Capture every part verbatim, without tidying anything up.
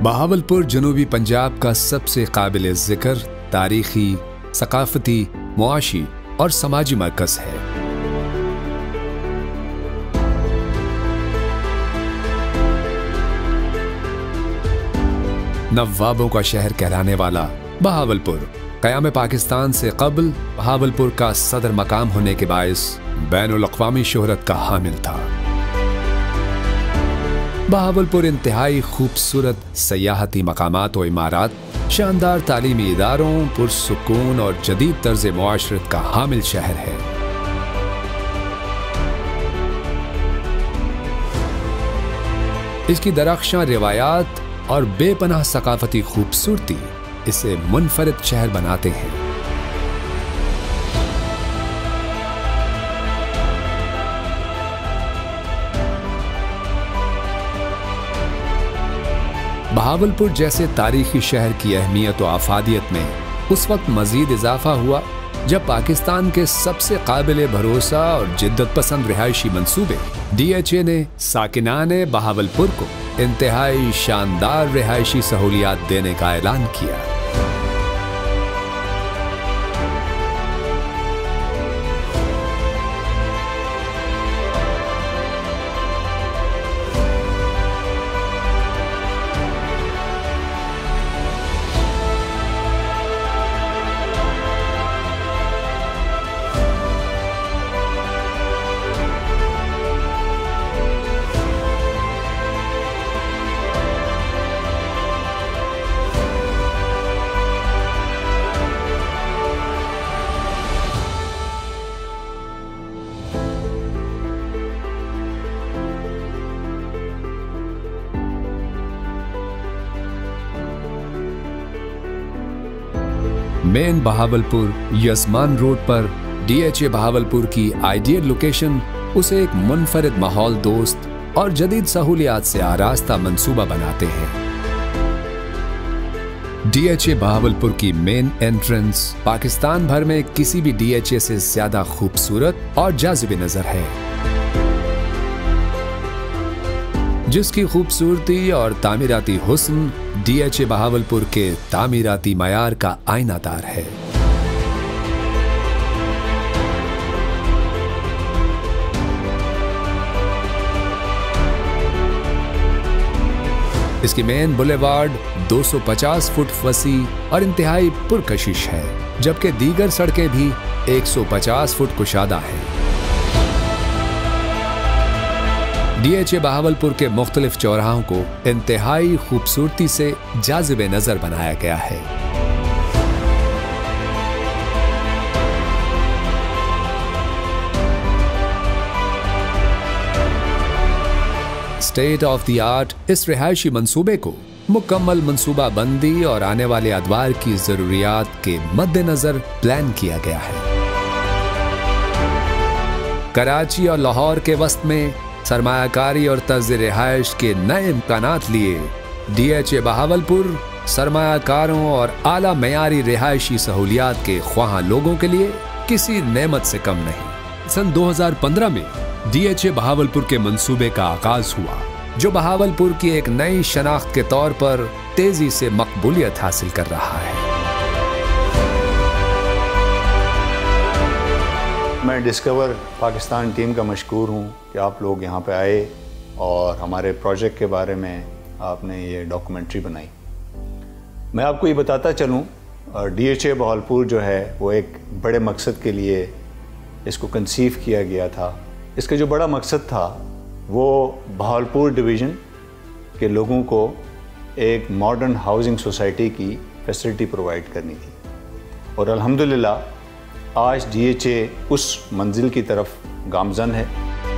बहावलपुर जनूबी पंजाब का सबसे काबिल ज़िक्र तारीखी, सकाफती, मुआशी और समाजी मरकज़ है। नवाबों का शहर कहलाने वाला बहावलपुर क़याम पाकिस्तान से कबल बहावलपुर का सदर मकाम होने के बायस बैनुल अक़वामी शोहरत का हामिल था। बहावलपुर इंतहाई खूबसूरत सयाहती मकामात और इमारात, शानदार तालीमी इदारों, पुरसुकून और जदीद तर्ज मुआशरत का हामिल शहर है। इसकी दरख्शां रिवायात और बेपनाह सकाफती खूबसूरती इसे मुनफरिद शहर बनाते हैं। बहावलपुर जैसे तारीखी शहर की अहमियत और आफादियत में उस वक्त मजीद इजाफा हुआ जब पाकिस्तान के सबसे काबिल भरोसा और जिद्दत पसंद रिहायशी मंसूबे डी एच ए ने साकिनाने बहावलपुर को इंतहाई शानदार रिहायशी सहूलियात देने का ऐलान किया। मेन बहावलपुर यजमान रोड पर डी एच ए बहावलपुर की आइडियल लोकेशन उसे एक मुनफरिद माहौल दोस्त और जदीद सहूलियात से आरास्ता मंसूबा बनाते हैं। डी एच ए बहावलपुर की मेन एंट्रेंस पाकिस्तान भर में किसी भी डी एच ए से ज्यादा खूबसूरत और जाज़िब नजर है, जिसकी खूबसूरती और तामीराती हुस्न डी एच ए बहावलपुर के तामीराती मयार का आईनादार है। इसकी मेन बुलेवार्ड दो सौ पचास फुट वसी और इंतहाई पुरकशिश है, जबकि दीगर सड़कें भी एक सौ पचास फुट कुशादा हैं। डी एच ए बहावलपुर के मुख्तलिफ चौराहों को इंतहाई खूबसूरती से जाज़िब नजर बनाया गया है। स्टेट ऑफ द आर्ट इस रिहायशी मंसूबे को मुकम्मल मंसूबा बंदी और आने वाले अदवार की जरूरियात के मद्देनजर प्लान किया गया है। कराची और लाहौर के वस्त में सरमायाकारी और तर्ज रिहायश के नए इम्कानात लिए डी एच ए बहावलपुर सरमायाकारों और आला मयारी रिहायशी सहूलियात के ख्वाह लोगों के लिए किसी नेमत से कम नहीं। सन दो हज़ार पंद्रह में डी एच ए बहावलपुर के मंसूबे का आगाज हुआ, जो बहावलपुर की एक नई शनाख्त के तौर पर तेजी से मकबूलियत हासिल कर रहा है। मैं डिस्कवर पाकिस्तान टीम का मशकूर हूँ कि आप लोग यहाँ पे आए और हमारे प्रोजेक्ट के बारे में आपने ये डॉक्यूमेंट्री बनाई। मैं आपको ये बताता चलूँ, डी एच ए बहावलपुर जो है वो एक बड़े मकसद के लिए इसको कंसीव किया गया था। इसका जो बड़ा मकसद था वो बहावलपुर डिवीज़न के लोगों को एक मॉडर्न हाउसिंग सोसाइटी की फैसिलिटी प्रोवाइड करनी थी, और अल्हम्दुलिल्लाह आज डी एच ए उस मंजिल की तरफ गामज़न है।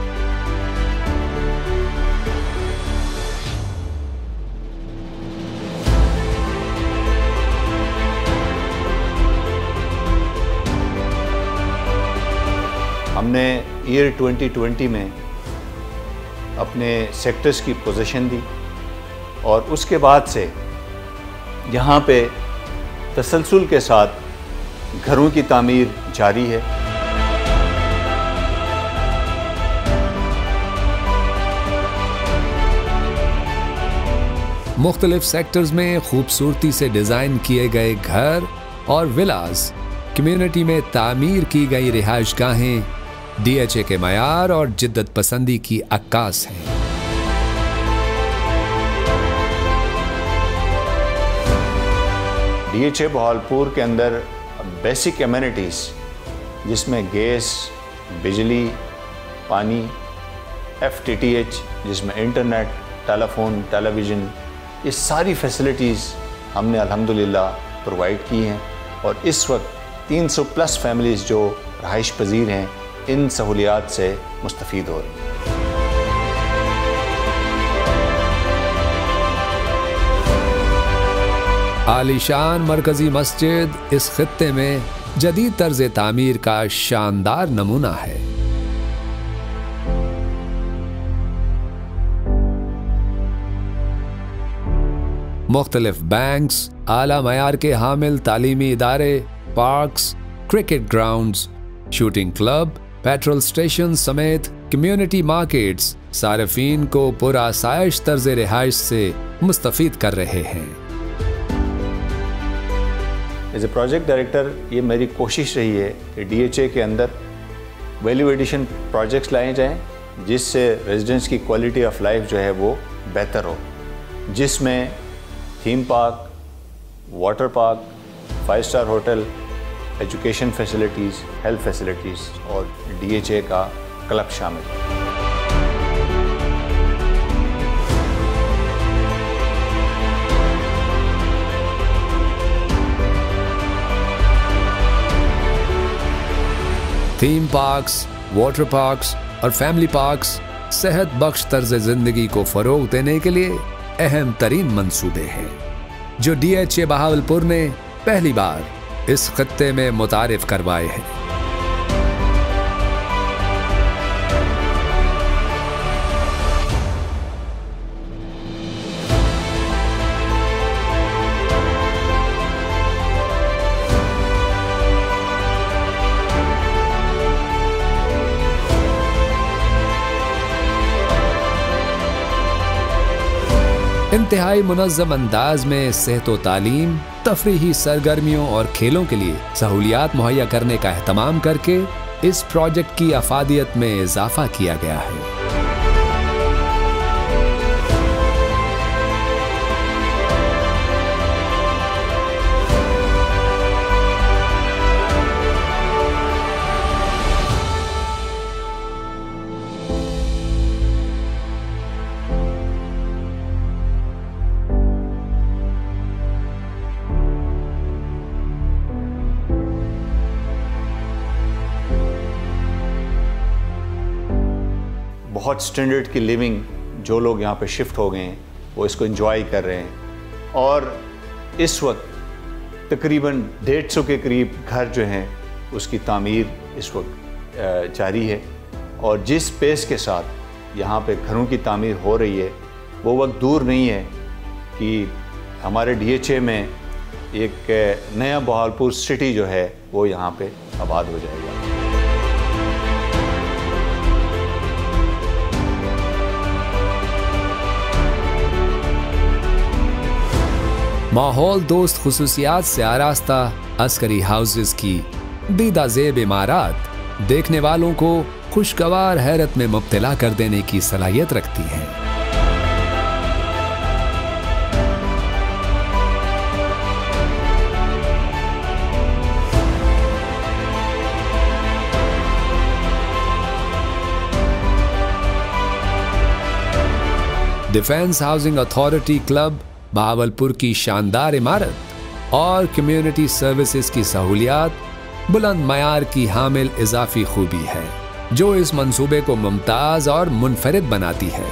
हमने ईयर ट्वेंटी ट्वेंटी में अपने सेक्टर्स की पोजीशन दी, और उसके बाद से यहाँ पे तसलसल के साथ घरों की तामीर जारी है। मुख्तलिफ सेक्टर्स में खूबसूरती से डिजाइन किए गए घर और विलास, कम्युनिटी में तामीर की गई रिहायशगाहें डीएचए के मयार और जिद्दत पसंदी की अक्कास हैं। डीएचए बहावलपुर के अंदर बेसिक एमिनिटीज़ जिसमें गैस, बिजली, पानी, एफ टी टी एच जिसमें इंटरनेट, टेलीफोन, टेलीविज़न, ये सारी फैसिलिटीज़ हमने अल्हम्दुलिल्लाह प्रोवाइड की हैं और इस वक्त तीन सौ प्लस फैमिलीज़ जो रहाइश पजीर हैं इन सहूलियात से मुस्तफ़ीद हो रही हैं। आलीशान मरकजी मस्जिद इस खित्ते में जदीद तर्ज तामीर का शानदार नमूना है। मुख्तलिफ बैंक्स, आला मयार के हामिल तालीमी इदारे, parks, cricket grounds, shooting club, petrol station समेत कम्युनिटी मार्केट्स सारिफीन को पुरआसाइश तर्ज रिहाइश से मुस्तफ़ीद कर रहे हैं। एज ए प्रोजेक्ट डायरेक्टर ये मेरी कोशिश रही है कि डीएचए के अंदर वैल्यू एडिशन प्रोजेक्ट्स लाए जाएं जिससे रेजिडेंट्स की क्वालिटी ऑफ लाइफ जो है वो बेहतर हो, जिसमें theme park, water park, five star hotel, education facilities, health facilities और डीएचए का क्लब शामिल है। थीम पार्क्स, वाटर पार्क्स और फैमिली पार्क्स सेहत बख्श तर्ज जिंदगी को फरोग देने के लिए अहम तरीन मंसूबे हैं जो डीएचए बहावलपुर ने पहली बार इस खत्ते में मुतारिफ करवाए हैं। इंतहाई मुनज़्ज़म अंदाज में सेहत व तालीम, तफरीही सरगर्मियों और खेलों के लिए सहूलियात मुहैया करने का एहतमाम करके इस प्रोजेक्ट की अफादियत में इजाफा किया गया है। बहुत स्टैंडर्ड की लिविंग जो लोग यहाँ पे शिफ्ट हो गए हैं वो इसको एंजॉय कर रहे हैं और इस वक्त तकरीबन डेढ़ सौ के करीब घर जो हैं उसकी तामीर इस वक्त जारी है और जिस पेस के साथ यहाँ पे घरों की तामीर हो रही है वो वक्त दूर नहीं है कि हमारे डीएचए में एक नया बहावलपुर सिटी जो है वो यहाँ पे आबाद हो जाएगा। माहौल दोस्त खुसूसियात से आरास्ता अस्करी हाउसेस की दीदा ज़ेब इमारत देखने वालों को खुशगवार हैरत में मुब्तला कर देने की सलाहियत रखती हैं। Defence Housing Authority Club Bahawalpur की शानदार इमारत और कम्युनिटी सर्विसेज की सहूलियात बुलंद मयार की हामिल इजाफी खूबी है जो इस मंसूबे को मुमताज और मुनफरिद बनाती है।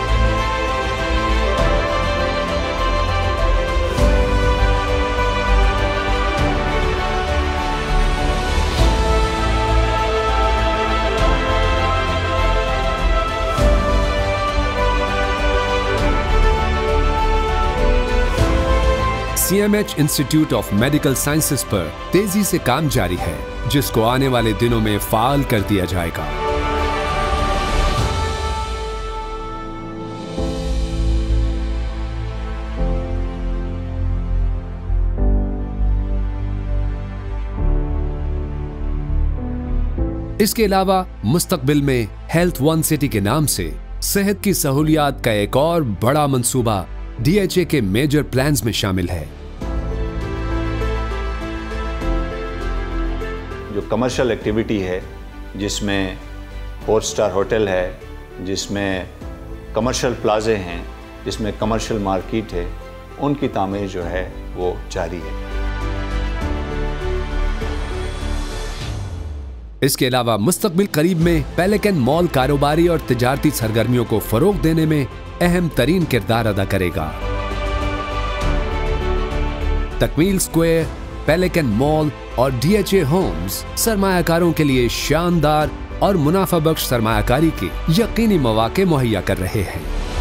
CMH Institute of Medical Sciences पर तेजी से काम जारी है जिसको आने वाले दिनों में फाल कर दिया जाएगा। इसके अलावा मुस्तकबिल में हेल्थ वन सिटी के नाम से सेहत की सहूलियात का एक और बड़ा मंसूबा डीएचए के मेजर प्लान्स में शामिल है। जो कमर्शियल एक्टिविटी है, जिसमें फोर स्टार होटल है, जिसमें कमर्शियल प्लाजे हैं, जिसमें कमर्शियल मार्केट है, उनकी तामीर जो है वो जारी है। इसके अलावा मुस्तकबिल करीब में पेलिकन मॉल कारोबारी और तिजारती सरगर्मियों को फरोग देने में अहम तरीन किरदार अदा करेगा। तकमील स्क्वायर, पेलिकन मॉल और डीएचए होम्स सरमायाकारों के लिए शानदार और मुनाफा बख्श सरमायाकारी के यकीनी मौके मुहैया कर रहे हैं।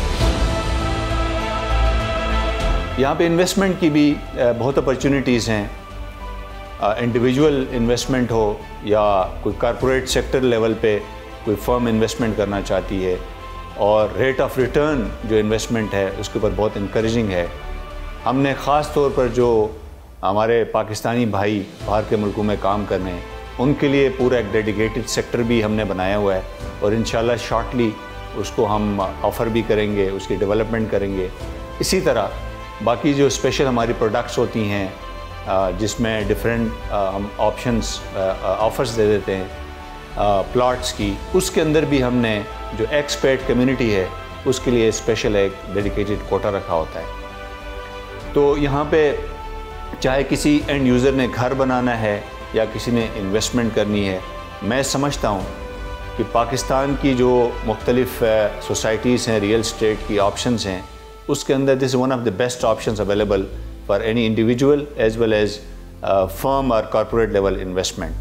यहाँ पे इन्वेस्टमेंट की भी बहुत अपॉर्चुनिटीज़ हैं। इंडिविजुअल इन्वेस्टमेंट हो या कोई कॉरपोरेट सेक्टर लेवल पे कोई फर्म इन्वेस्टमेंट करना चाहती है, और रेट ऑफ रिटर्न जो इन्वेस्टमेंट है उसके ऊपर बहुत इनकरेजिंग है। हमने ख़ास तौर पर जो हमारे पाकिस्तानी भाई बाहर के मुल्कों में काम कर रहे हैं, उनके लिए पूरा एक डेडिकेटेड सेक्टर भी हमने बनाया हुआ है, और इंशाल्लाह शॉर्टली उसको हम ऑफ़र भी करेंगे, उसकी डेवलपमेंट करेंगे। इसी तरह बाकी जो स्पेशल हमारी प्रोडक्ट्स होती हैं, जिसमें डिफरेंट हम ऑप्शंस ऑफ़र्स दे देते हैं प्लॉट्स की, उसके अंदर भी हमने जो एक्सपर्ट कम्युनिटी है उसके लिए स्पेशल एक डेडिकेटेड कोटा रखा होता है। तो यहाँ पे चाहे किसी एंड यूज़र ने घर बनाना है या किसी ने इन्वेस्टमेंट करनी है, मैं समझता हूँ कि पाकिस्तान की जो मुख्तलिफ सोसाइटीज़ हैं, रियल एस्टेट की ऑप्शंस हैं, उसके अंदर this is one of the best options available for any individual as well as firm और कॉरपोरेट लेवल इन्वेस्टमेंट।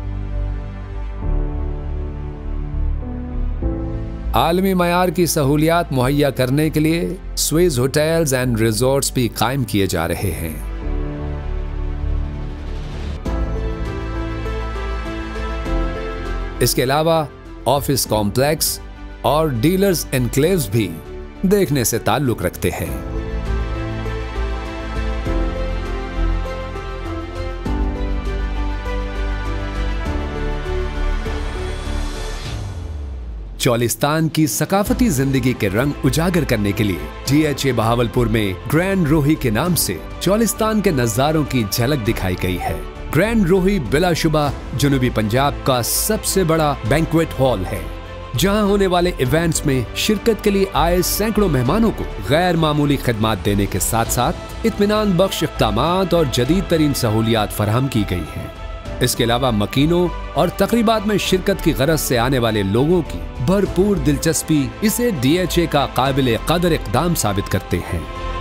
आलमी मयार की सहूलियात मुहैया करने के लिए स्विस होटल्स एंड रिजॉर्ट्स भी कायम किए जा रहे हैं। इसके अलावा ऑफिस कॉम्प्लेक्स और डीलर्स एनक्लेव्स भी देखने से ताल्लुक रखते हैं। चौलिस्तान की सकाफती जिंदगी के रंग उजागर करने के लिए डीएचए बहावलपुर में ग्रैंड रोही के नाम से चौलिस्तान के नजारों की झलक दिखाई गई है। ग्रैंड रोही बिलाशुबा जनूबी पंजाब का सबसे बड़ा बैंक्वेट हॉल है, जहां होने वाले इवेंट्स में शिरकत के लिए आए सैकड़ों मेहमानों को गैर मामूली खिदमात देने के साथ साथ इत्मीनान बख्श इक़दामात और जदीद तरीन सहूलियात फराहम की गई हैं। इसके अलावा मकीनों और तकरीबात में शिरकत की गरज से आने वाले लोगों की भरपूर दिलचस्पी इसे डीएचए का काबिल कदर इक़दाम साबित करते हैं।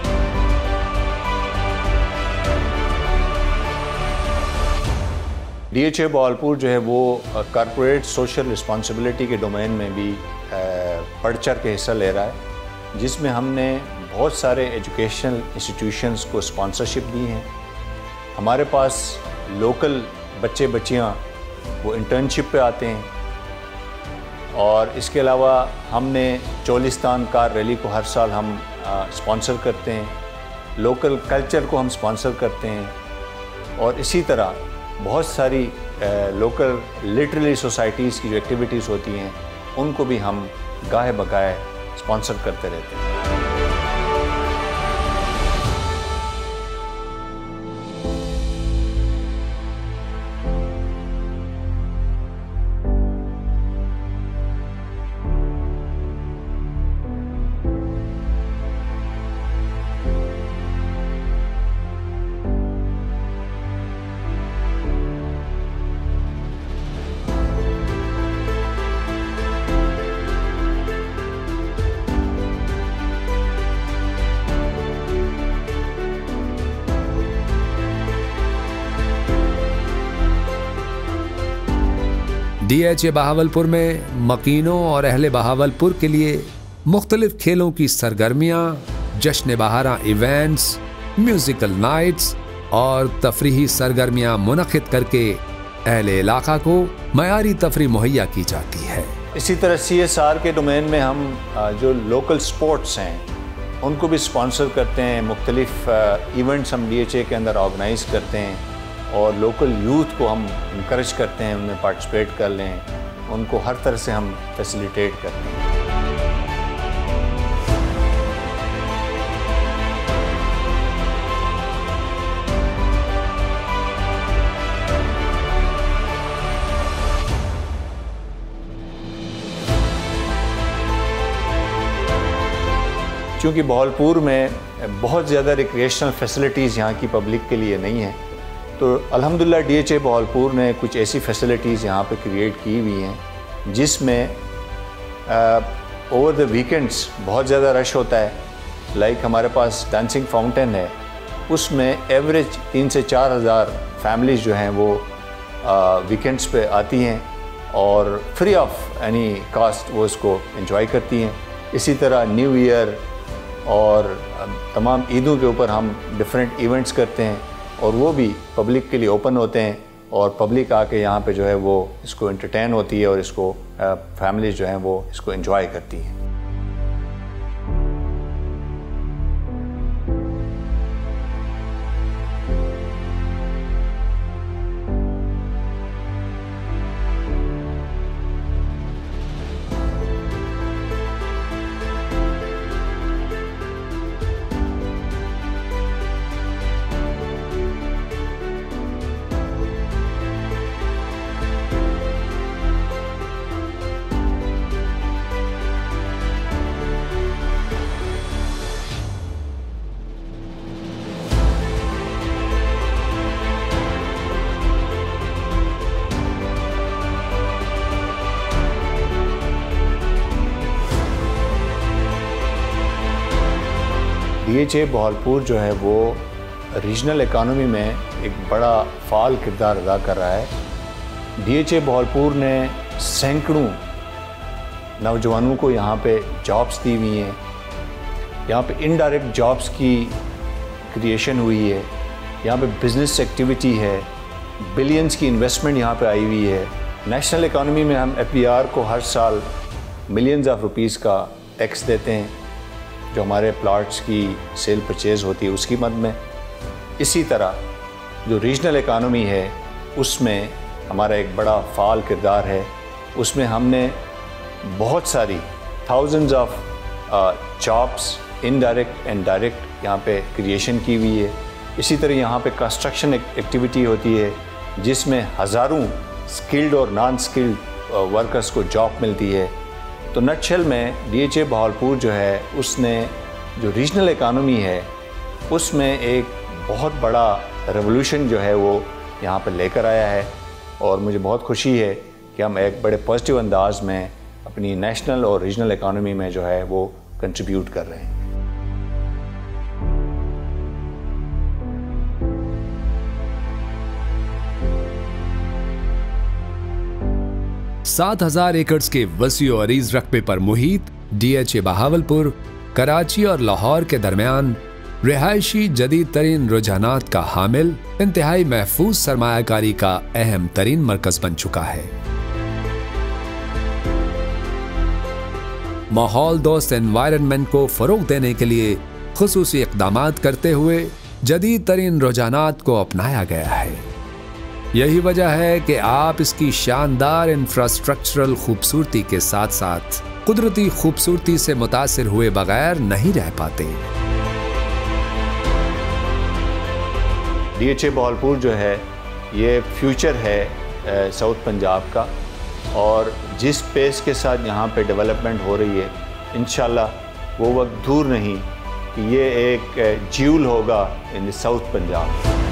डीएचए बहावलपुर जो है वो कॉरपोरेट सोशल रिस्पॉन्सिबिलिटी के डोमेन में भी बढ़ चढ़ के हिस्सा ले रहा है, जिसमें हमने बहुत सारे एजुकेशनल इंस्टीट्यूशंस को स्पॉन्सरशिप दी है। हमारे पास लोकल बच्चे बच्चियां वो इंटर्नशिप पे आते हैं, और इसके अलावा हमने चौलिस्तान कार रैली को हर साल हम स्पॉन्सर करते हैं, लोकल कल्चर को हम स्पॉन्सर करते हैं, और इसी तरह बहुत सारी लोकल लिटरेरी सोसाइटीज़ की जो एक्टिविटीज़ होती हैं उनको भी हम गाहे बगाहे स्पॉन्सर करते रहते हैं। डीएचए बहावलपुर में मकीनों और अहले बहावलपुर के लिए मुख्तलिफ खेलों की सरगर्मियाँ, जश्न बहारा इवेंट्स, म्यूजिकल नाइट्स और तफरीही सरगर्मियाँ मुनक़िद करके अहले इलाका को मयारी तफरी मुहैया की जाती है। इसी तरह सी एस आर के डोमेन में हम जो लोकल स्पोर्ट्स हैं उनको भी स्पॉन्सर करते हैं। मुख्तलिफ इवेंट्स हम डीएचए के अंदर ऑर्गेनाइज़ करते हैं और लोकल यूथ को हम इनकरेज करते हैं उनमें पार्टिसिपेट कर लें। उनको हर तरह से हम फैसिलिटेट करते हैं। क्योंकि बहावलपुर में बहुत ज़्यादा रिक्रिएशनल फैसिलिटीज़ यहाँ की पब्लिक के लिए नहीं हैं, तो अल्हम्दुलिल्लाह डीएचए बहावलपुर ने कुछ ऐसी फैसिलिटीज़ यहाँ पे क्रिएट की हुई हैं जिसमें ओवर द वीकेंड्स बहुत ज़्यादा रश होता है। लाइक हमारे पास डांसिंग फाउंटेन है, उसमें एवरेज तीन से चार हज़ार फैमिलीज़ जो हैं वो वीकेंड्स पे आती हैं और फ्री ऑफ एनी कास्ट वो इसको एंजॉय करती हैं। इसी तरह न्यू ईयर और तमाम ईदों के ऊपर हम डिफरेंट इवेंट्स करते हैं और वो भी पब्लिक के लिए ओपन होते हैं और पब्लिक आके यहाँ पे जो है वो इसको एंटरटेन होती है और इसको फैमिलीज जो हैं वो इसको एंजॉय करती हैं। डीएचए बहावलपुर जो है वो रीजनल इकानमी में एक बड़ा फ़ाल किरदार अदा कर रहा है। डीएचए बहावलपुर ने सैकड़ों नौजवानों को यहाँ पे जॉब्स दी हुई हैं। यहाँ पे इनडायरेक्ट जॉब्स की क्रिएशन हुई है, यहाँ पे बिज़नेस एक्टिविटी है, बिलियंस की इन्वेस्टमेंट यहाँ पे आई हुई है। नेशनल इकानमी में हम एफबीआर को हर साल मिलियंस ऑफ रुपीस का टैक्स देते हैं जो हमारे प्लाट्स की सेल परचेज़ होती है उसकी मद में। इसी तरह जो रीजनल इकानमी है उसमें हमारा एक बड़ा फ़ाल किरदार है। उसमें हमने बहुत सारी thousands of jobs indirect and direct यहाँ पे क्रिएशन की हुई है। इसी तरह यहाँ पे कंस्ट्रक्शन एक्टिविटी होती है जिसमें हज़ारों स्किल्ड और नॉन स्किल्ड वर्कर्स को जॉब मिलती है। तो नटशेल में डीएचए बहावलपुर जो है उसने जो रीजनल इकानमी है उसमें एक बहुत बड़ा रेवोल्यूशन जो है वो यहाँ पर लेकर आया है और मुझे बहुत खुशी है कि हम एक बड़े पॉजिटिव अंदाज में अपनी नेशनल और रीजनल इकानमी में जो है वो कंट्रीब्यूट कर रहे हैं। सात हजार एकड़ के वसी और अरीज रकबे पर मुहित डीएचए बहावलपुर कराची और लाहौर के दरमियान रिहायशी जदीद तरीन रुझानात का हामिल इंतहाई महफूज सरमायाकारी का अहम तरीन मरकज बन चुका है। माहौल दोस्त एनवायरनमेंट को फरोग देने के लिए खुसूसी इक़दामात करते हुए जदीद तरीन रुझानात को अपनाया गया है। यही वजह है कि आप इसकी शानदार इंफ्रास्ट्रक्चरल खूबसूरती के साथ साथ कुदरती खूबसूरती से मुतासिर हुए बगैर नहीं रह पाते। डीएचए बहावलपुर जो है ये फ्यूचर है साउथ पंजाब का और जिस पेस के साथ यहाँ पे डेवलपमेंट हो रही है इंशाल्लाह वो वक्त दूर नहीं कि ये एक ज्यूल होगा इन साउथ पंजाब।